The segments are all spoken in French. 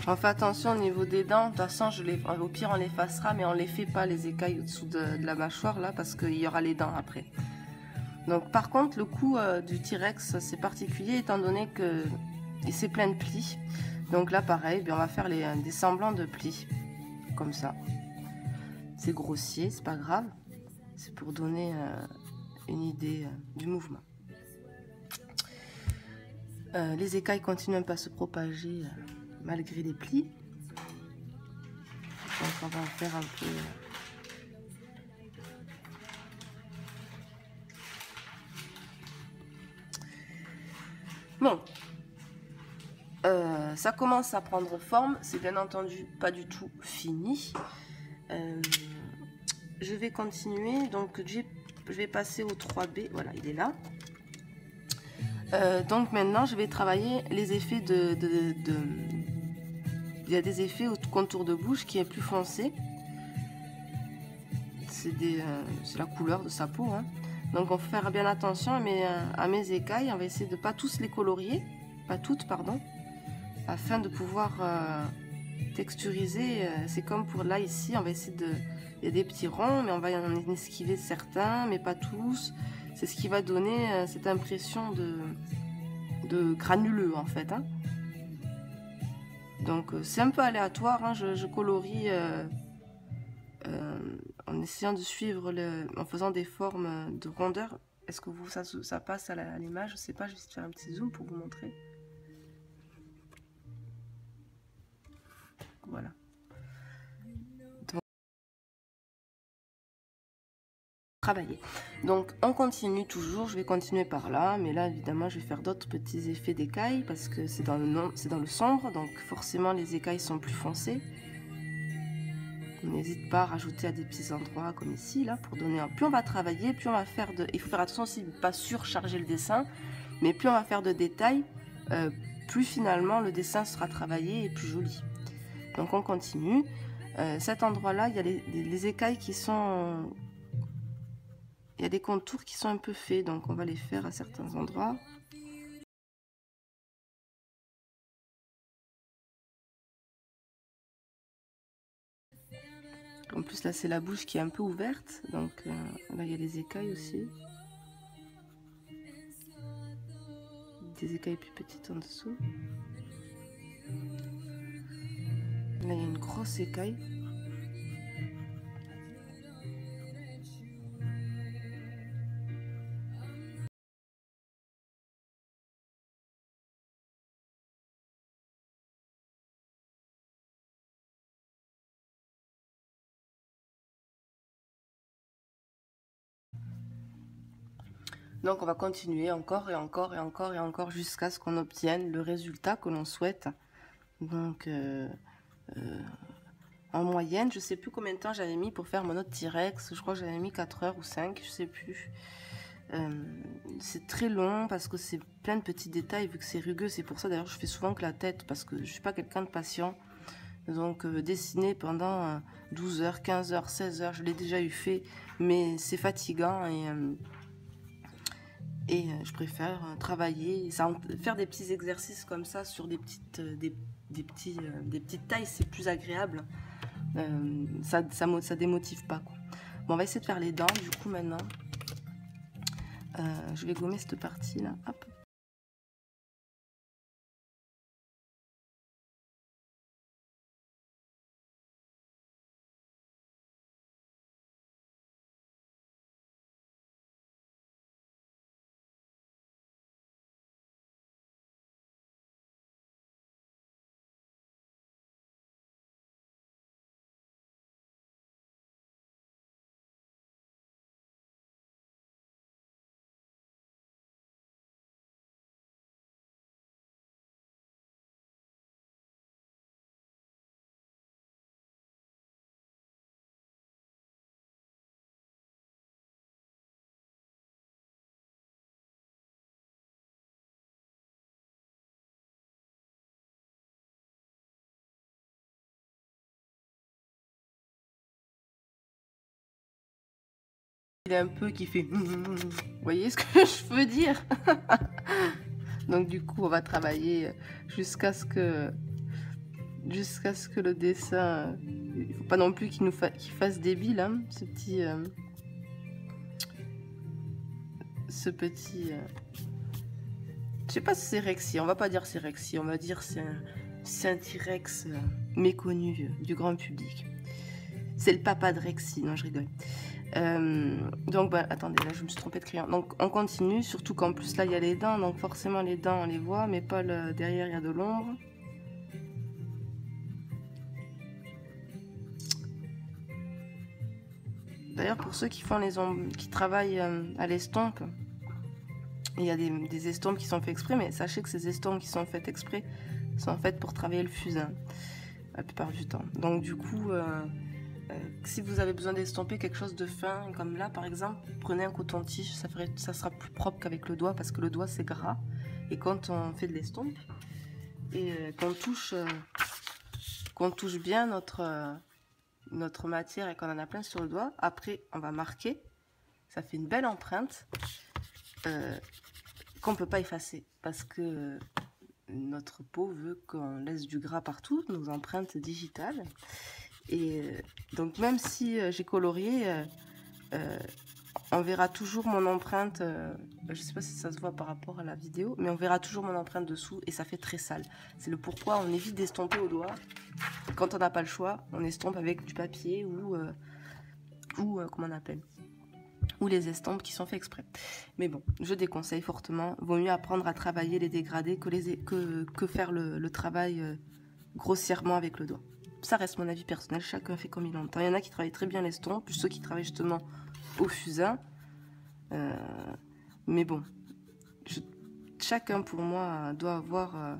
On fait attention au niveau des dents. De toute façon, au pire, on les effacera, mais on les fait pas, les écailles au-dessous de la mâchoire, là, parce qu'il y aura les dents après. Donc, par contre, le cou du T-Rex, c'est particulier, étant donné que c'est plein de plis. Donc là, pareil, on va faire des semblants de plis, comme ça. C'est grossier, c'est pas grave. C'est pour donner une idée du mouvement. Les écailles continuent un peu à se propager malgré les plis. Donc on va en faire un peu... Bon, ça commence à prendre forme. C'est bien entendu pas du tout fini. Je vais continuer. Donc je vais passer au 3B. Voilà, il est là. Donc maintenant, je vais travailler les effets il y a des effets au contour de bouche qui est plus foncé. C'est la couleur de sa peau. Hein. Donc on faut faire bien attention à mes écailles. On va essayer de pas tous les colorier. Pas toutes, pardon. Afin de pouvoir texturiser. C'est comme pour là, ici, on va essayer de... Il y a des petits ronds, mais on va en esquiver certains, mais pas tous. C'est ce qui va donner cette impression de granuleux, en fait. Hein. Donc, c'est un peu aléatoire. Hein. Je colorie en essayant de suivre, en faisant des formes de rondeur. Est-ce que ça passe à l'image? Je sais pas, je vais essayer de faire un petit zoom pour vous montrer. Voilà. Travailler. Donc on continue toujours, je vais continuer par là, mais là évidemment je vais faire d'autres petits effets d'écailles parce que c'est dans le sombre, donc forcément les écailles sont plus foncées. N'hésite pas à rajouter à des petits endroits comme ici là pour donner plus on va travailler, plus on va faire il faut faire attention aussi de ne pas surcharger le dessin, mais plus on va faire de détails, plus finalement le dessin sera travaillé et plus joli. Donc on continue. Cet endroit là il y a les écailles qui sont... Il y a des contours qui sont un peu faits, donc on va les faire à certains endroits. En plus là c'est la bouche qui est un peu ouverte, donc là il y a les écailles aussi. Des écailles plus petites en dessous. Là il y a une grosse écaille. Donc on va continuer encore et encore et encore et encore jusqu'à ce qu'on obtienne le résultat que l'on souhaite. Donc en moyenne, je sais plus combien de temps j'avais mis pour faire mon autre T-Rex. Je crois que j'avais mis 4 heures ou 5, je sais plus. C'est très long parce que c'est plein de petits détails vu que c'est rugueux. C'est pour ça d'ailleurs je fais souvent que la tête parce que je suis pas quelqu'un de patient. Donc dessiner pendant 12 heures, 15 heures, 16 heures, je l'ai déjà eu fait, mais c'est fatigant et je préfère travailler, faire des petits exercices comme ça sur des petites tailles, c'est plus agréable. Ça démotive pas, quoi. Bon, on va essayer de faire les dents du coup maintenant. Je vais gommer cette partie là. Hop. Il est un peu qui fait... Vous voyez ce que je veux dire? Donc du coup, on va travailler jusqu'à ce que jusqu'à ce que le dessin... il faut pas non plus qu'il fasse débile, hein, ce petit... je sais pas si c'est Rexy, on va pas dire c'est Rexy, on va dire c'est un T-Rex méconnu du grand public. C'est le papa de Rexy, non je rigole. Donc bah, attendez, là je me suis trompée de crayon. Donc on continue, surtout qu'en plus là il y a les dents, donc forcément les dents on les voit, mais pas derrière il y a de l'ombre. D'ailleurs pour ceux qui font qui travaillent à l'estompe, il y a des estompes qui sont faites exprès, mais sachez que ces estompes qui sont faites exprès sont faites pour travailler le fusain, la plupart du temps. Donc du coup, si vous avez besoin d'estomper quelque chose de fin, comme là par exemple, prenez un coton-tige, ça sera plus propre qu'avec le doigt, parce que le doigt c'est gras, et quand on fait de l'estompe, et qu'on touche bien notre matière et qu'on en a plein sur le doigt, après on va marquer, ça fait une belle empreinte, qu'on peut pas effacer parce que notre peau veut qu'on laisse du gras partout, nos empreintes digitales. Et donc même si j'ai colorié, on verra toujours mon empreinte, je sais pas si ça se voit par rapport à la vidéo, mais on verra toujours mon empreinte dessous et ça fait très sale. C'est le pourquoi on évite d'estomper au doigt. Quand on n'a pas le choix, on estompe avec du papier ou comment on appelle, ou les estampes qui sont faits exprès. Mais bon, je déconseille fortement. Vaut mieux apprendre à travailler les dégradés que faire le travail grossièrement avec le doigt. Ça reste mon avis personnel, chacun fait comme il entend. Il y en a qui travaillent très bien l'estompe, plus ceux qui travaillent justement au fusain. Mais bon, chacun pour moi doit avoir...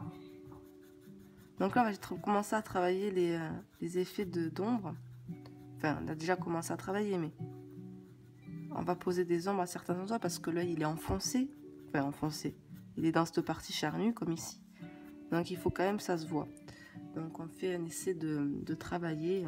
Donc là, on va commencer à travailler les effets d'ombre. Enfin, on a déjà commencé à travailler, mais... on va poser des ombres à certains endroits parce que l'œil il est enfoncé. Enfin enfoncé. Il est dans cette partie charnue comme ici. Donc il faut quand même que ça se voit. Donc on fait un essai de travailler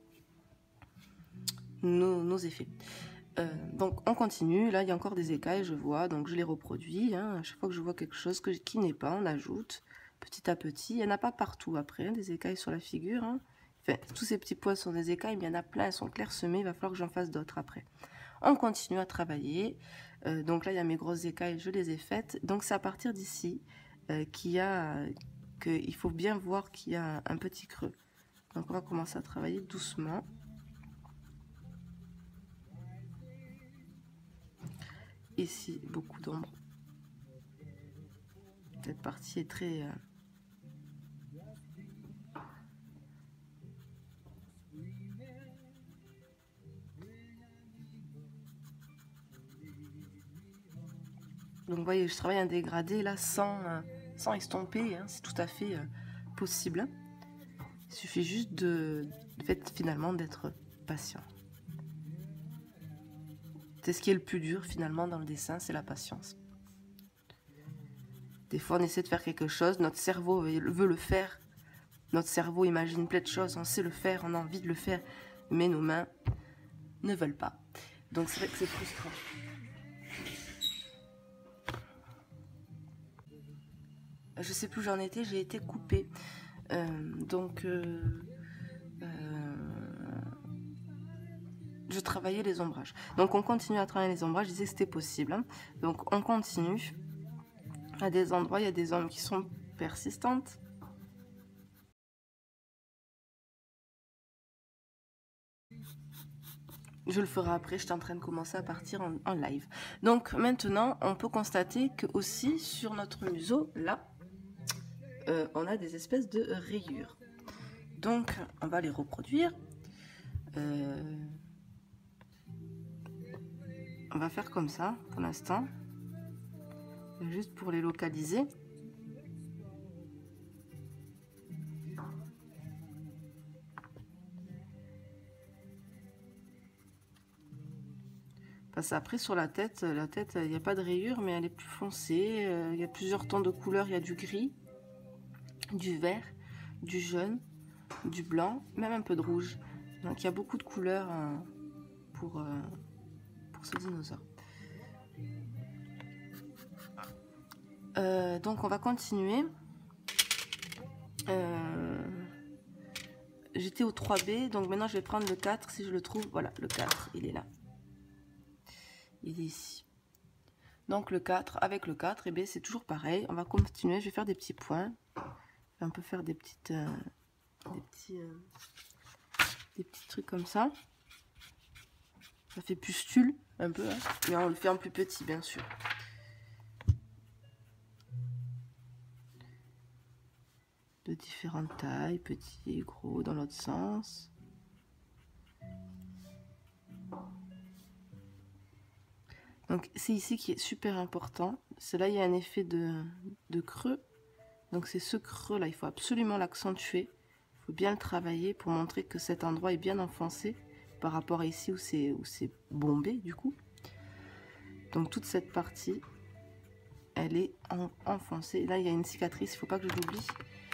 nos effets. Donc on continue. Là il y a encore des écailles, je vois. Donc je les reproduis. Hein. À chaque fois que je vois quelque chose qui n'est pas, on ajoute petit à petit. Il n'y en a pas partout après, hein, des écailles sur la figure. Hein. Enfin, tous ces petits points sont des écailles, mais il y en a plein, elles sont clairsemées. Il va falloir que j'en fasse d'autres après. On continue à travailler. Donc là, il y a mes grosses écailles, je les ai faites. Donc c'est à partir d'ici qu'il faut bien voir qu'il y a un petit creux. Donc on va commencer à travailler doucement. Ici, beaucoup d'ombre. Cette partie est très... Donc vous voyez, je travaille un dégradé là sans estomper, hein, c'est tout à fait possible. Il suffit juste finalement d'être patient. C'est ce qui est le plus dur finalement dans le dessin, c'est la patience. Des fois on essaie de faire quelque chose, notre cerveau veut le faire, notre cerveau imagine plein de choses, on sait le faire, on a envie de le faire, mais nos mains ne veulent pas. Donc c'est vrai que c'est frustrant. Je sais plus où j'en étais, j'ai été coupée. Je travaillais les ombrages. Donc on continue à travailler les ombrages, je disais que c'était possible. Hein. Donc on continue. À des endroits, il y a des ombres qui sont persistantes. Je le ferai après, je suis en train de commencer à partir en live. Donc maintenant, on peut constater que aussi sur notre museau, là, on a des espèces de rayures. Donc on va les reproduire. On va faire comme ça pour l'instant, juste pour les localiser. Parce qu'après sur la tête, il n'y a pas de rayures, mais elle est plus foncée. Il y a plusieurs tons de couleurs, il y a du gris, du vert, du jaune, du blanc, même un peu de rouge. Donc il y a beaucoup de couleurs pour ce dinosaure. Donc on va continuer. j'étais au 3B, donc maintenant je vais prendre le 4 si je le trouve. Voilà, le 4, il est là. Il est ici. Donc le 4, avec le 4, et bien c'est toujours pareil. On va continuer, je vais faire des petits points. On peut faire des petits trucs comme ça. Ça fait pustule un peu, hein, mais on le fait en plus petit bien sûr. De différentes tailles, petits, gros, dans l'autre sens. Donc c'est ici qui est super important. C'est là il y a un effet de creux. Donc c'est ce creux là, il faut absolument l'accentuer. Il faut bien le travailler pour montrer que cet endroit est bien enfoncé par rapport à ici où c'est bombé du coup. Donc toute cette partie, elle est enfoncée. Là il y a une cicatrice, il ne faut pas que je l'oublie.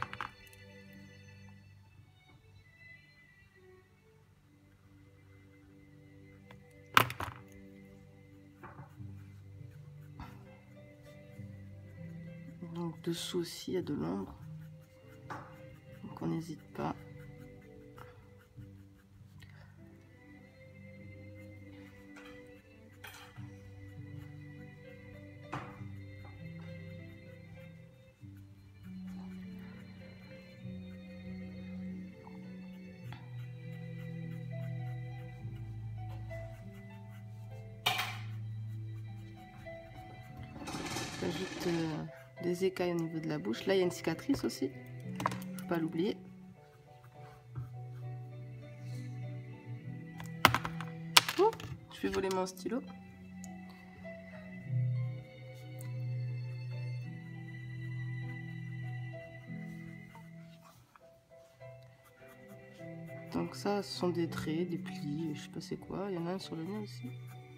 Donc dessous aussi il y a de l'ombre, donc on n'hésite pas. J'ajoute des écailles au niveau de la bouche. Là il y a une cicatrice aussi, faut pas l'oublier. Oh, je vais voler mon stylo. Donc ça, ce sont des traits, des plis, je sais pas c'est quoi. Il y en a un sur le mien aussi.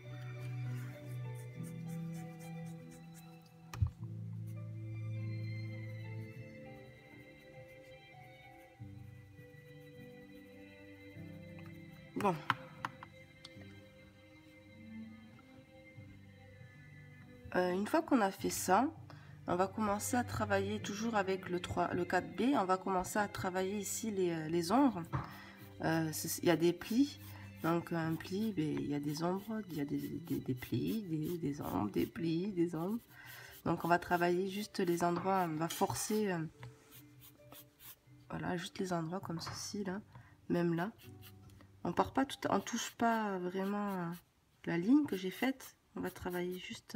Bon. Une fois qu'on a fait ça, on va commencer à travailler toujours avec le 4B. On va commencer à travailler ici les ombres. Il y a des plis. Donc un pli, ben, il y a des ombres, il y a des plis, des ombres, des plis, des ombres. Donc on va travailler juste les endroits, on va forcer, voilà, juste les endroits comme ceci là, même là. On part pas tout, on touche pas vraiment la ligne que j'ai faite. On va travailler juste.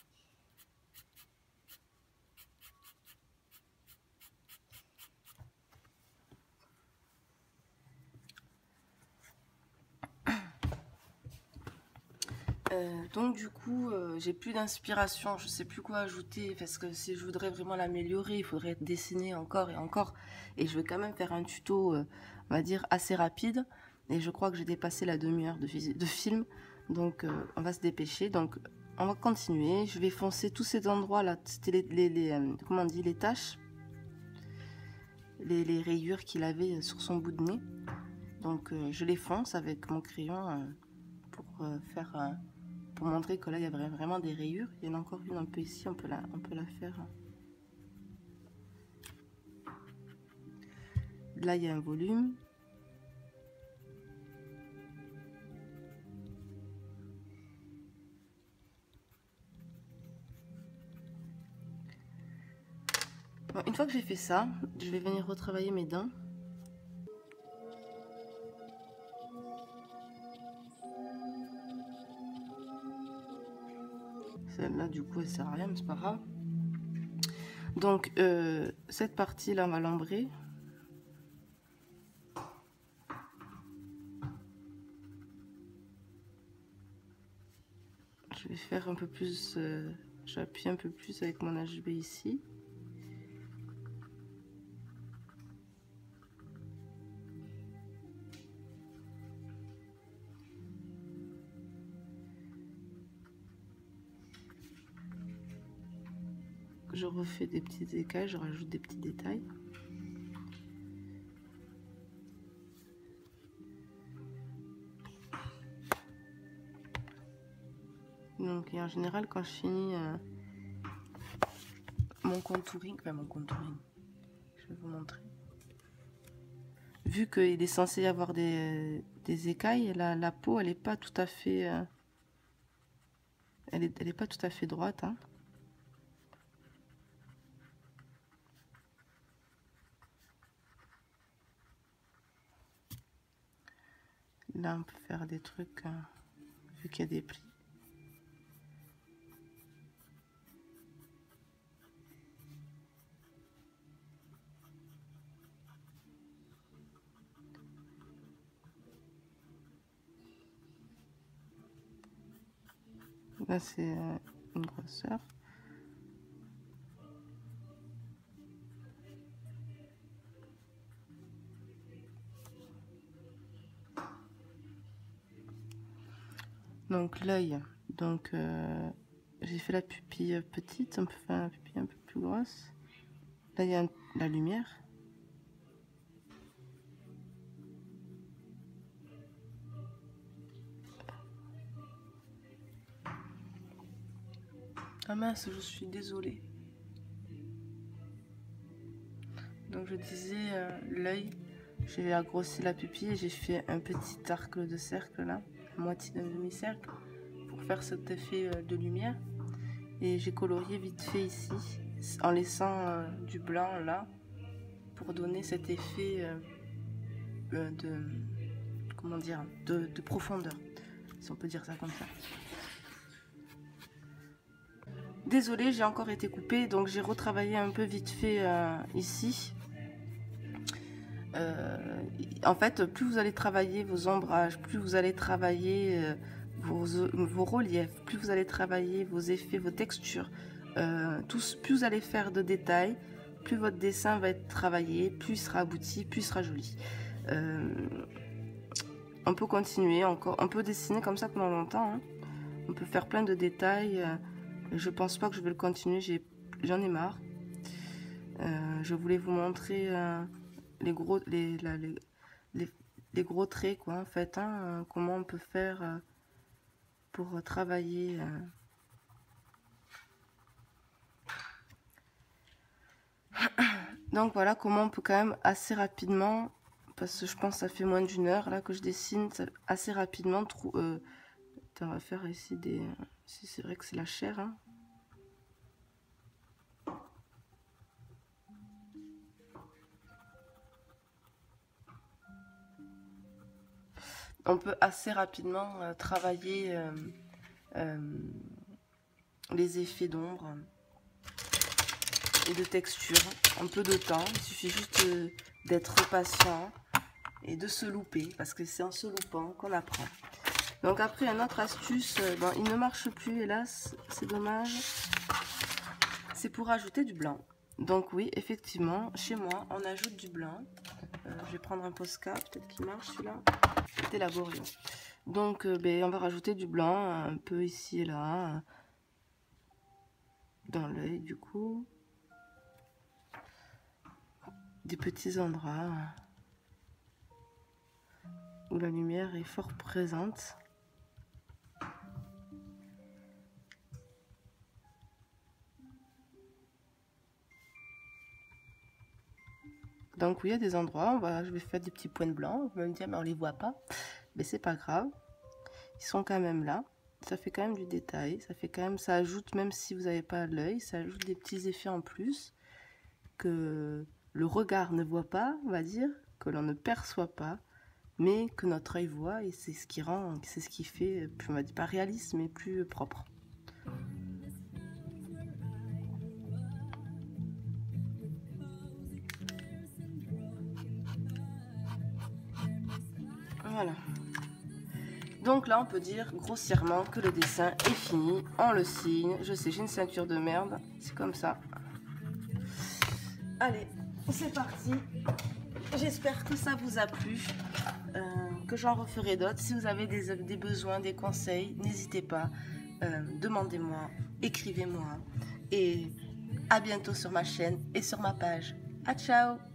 Donc du coup, j'ai plus d'inspiration, je sais plus quoi ajouter parce que si je voudrais vraiment l'améliorer, il faudrait dessiner encore et encore. Et je vais quand même faire un tuto, on va dire assez rapide. Et je crois que j'ai dépassé la demi-heure de film, donc on va se dépêcher. Donc on va continuer. Je vais foncer tous ces endroits là. C'était comment on dit, les taches, les rayures qu'il avait sur son bout de nez. Donc je les fonce avec mon crayon pour faire pour montrer que là il y a vraiment des rayures. Il y en a encore une un peu ici, on peut la faire. Là il y a un volume. Bon, une fois que j'ai fait ça, je vais venir retravailler mes dents. Celle-là, du coup, elle sert à rien, mais c'est pas grave. Donc, cette partie-là, on va l'embrer. Je vais faire un peu plus, j'appuie un peu plus avec mon HB ici. Je refais des petits écailles, je rajoute des petits détails. Donc, et en général, quand je finis mon contouring, je vais vous montrer. vu qu'il est censé y avoir des écailles, la peau, elle n'est pas tout à fait... elle est pas tout à fait droite, hein. Là, on peut faire des trucs, vu qu'il y a des plis. Là, c'est une grosseur. Donc l'œil, donc j'ai fait la pupille petite, on peut faire la pupille un peu plus grosse. Là il y a la lumière. Ah mince, je suis désolée. Donc je disais l'œil, j'ai agrossi la pupille et j'ai fait un petit arc de cercle là, à moitié d'un demi-cercle, pour faire cet effet de lumière. Et j'ai colorié vite fait ici, en laissant du blanc là, pour donner cet effet comment dire, de profondeur, si on peut dire ça comme ça. Désolée, j'ai encore été coupée, donc j'ai retravaillé un peu vite fait ici. En fait, plus vous allez travailler vos ombrages, plus vous allez travailler vos reliefs, plus vous allez travailler vos effets, vos textures, plus vous allez faire de détails, plus votre dessin va être travaillé, plus il sera abouti, plus il sera joli. On peut continuer encore, on peut dessiner comme ça pendant longtemps, hein. On peut faire plein de détails. Je pense pas que je vais le continuer, j'en ai marre. Je voulais vous montrer les gros traits, quoi, en fait, hein, comment on peut faire pour travailler. Donc voilà comment on peut quand même assez rapidement, parce que je pense que ça fait moins d'une heure là que je dessine, assez rapidement. On va faire ici des... Si c'est vrai que c'est la chair, hein. On peut assez rapidement travailler les effets d'ombre et de texture en peu de temps. Il suffit juste d'être patient et de se louper, parce que c'est en se loupant qu'on apprend. Donc après, une autre astuce, bon, il ne marche plus, hélas, c'est dommage, c'est pour ajouter du blanc. Donc oui, effectivement, chez moi, on ajoute du blanc. Je vais prendre un Posca, peut-être qu'il marche celui-là. C'était laborieux. Donc on va rajouter du blanc un peu ici et là, dans l'œil du coup. Des petits endroits où la lumière est fort présente. Donc oui, il y a des endroits, je vais faire des petits points blancs. Vous allez me dire, mais on les voit pas. Mais c'est pas grave. Ils sont quand même là. Ça fait quand même du détail. Ça fait quand même, ça ajoute, même si vous n'avez pas l'œil, ça ajoute des petits effets en plus que le regard ne voit pas, on va dire, que l'on ne perçoit pas, mais que notre œil voit, et c'est ce qui rend, c'est ce qui fait, plus, on va dire pas réaliste, mais plus propre. Voilà. Donc là, on peut dire grossièrement que le dessin est fini. On le signe. Je sais, j'ai une ceinture de merde. C'est comme ça. Allez, c'est parti. J'espère que ça vous a plu. Que j'en referai d'autres. Si vous avez des besoins, des conseils, n'hésitez pas. Demandez-moi, écrivez-moi. Et à bientôt sur ma chaîne et sur ma page. À ciao!